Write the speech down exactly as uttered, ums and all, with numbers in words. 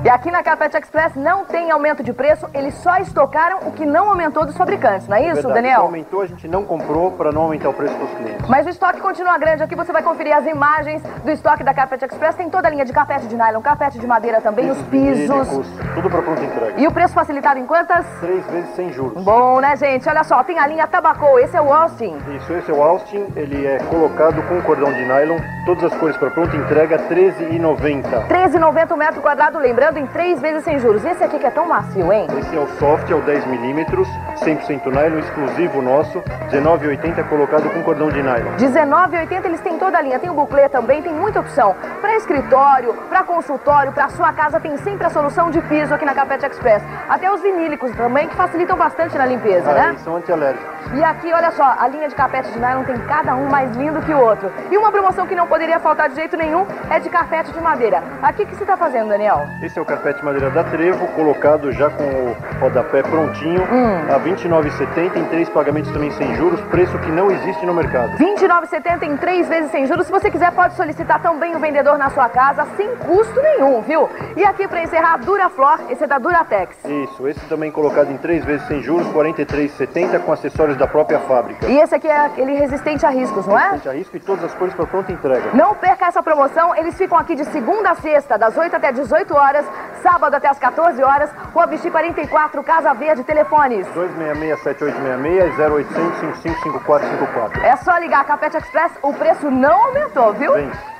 E aqui na Carpete Express não tem aumento de preço, eles só estocaram o que não aumentou dos fabricantes, não é isso, Verdade. Daniel? Se aumentou, a gente não comprou para não aumentar o preço para os clientes. Mas o estoque continua grande. Aqui você vai conferir as imagens do estoque da Carpete Express. Tem toda a linha de carpete de nylon, carpete de madeira também, os pisos. Tudo para pronta entrega. E o preço facilitado em quantas? Três vezes sem juros. Bom, né, gente? Olha só, tem a linha Tabacou. Esse é o Austin. Isso, esse é o Austin. Ele é colocado com cordão de nylon. Todas as cores para pronta entrega, treze reais e noventa centavos. treze reais e noventa centavos o metro quadrado, lembrando, em três vezes sem juros. Esse aqui que é tão macio, hein? Esse é o Soft, é o dez milímetros, cem por cento nylon, exclusivo nosso, dezenove reais e oitenta centavos, colocado com cordão de nylon. dezenove reais e oitenta centavos, eles têm toda a linha. Tem o buclê também, tem muita opção. Para escritório, para consultório, para sua casa, tem sempre a solução de piso aqui na Carpete Express. Até os vinílicos também, que facilitam bastante na limpeza, ah, né? Eles são antialérgicos. E aqui, olha só, a linha de carpete de nylon tem cada um mais lindo que o outro. E uma promoção que não poderia faltar de jeito nenhum é de carpete de madeira. Aqui, o que você está fazendo, Daniel? Esse é o carpete de madeira da Trevo, colocado já com o rodapé prontinho, hum. a vinte e nove reais e setenta centavos, em três pagamentos também sem juros, preço que não existe no mercado. vinte e nove reais e setenta centavos em três vezes sem juros. Se você quiser, pode solicitar também o vendedor na sua casa, sem custo nenhum, viu? E aqui, para encerrar, Duraflor, esse é da Duratex. Isso, esse também colocado em três vezes sem juros, quarenta e três reais e setenta centavos, com acessórios da própria fábrica. E esse aqui é aquele resistente a riscos, não é? Resistente a risco e todas as cores para pronta entrega. Não perca essa promoção, eles ficam aqui de segunda a sexta, das oito até dezoito horas, sábado até as quatorze horas, Rua Vichy quarenta e quatro, Casa Verde, telefones. dois seis seis, sete oito seis seis, zero oitocentos, cinco cinco cinco quatro cinco quatro. É só ligar, Carpete Express, o preço não aumentou, viu? Vem.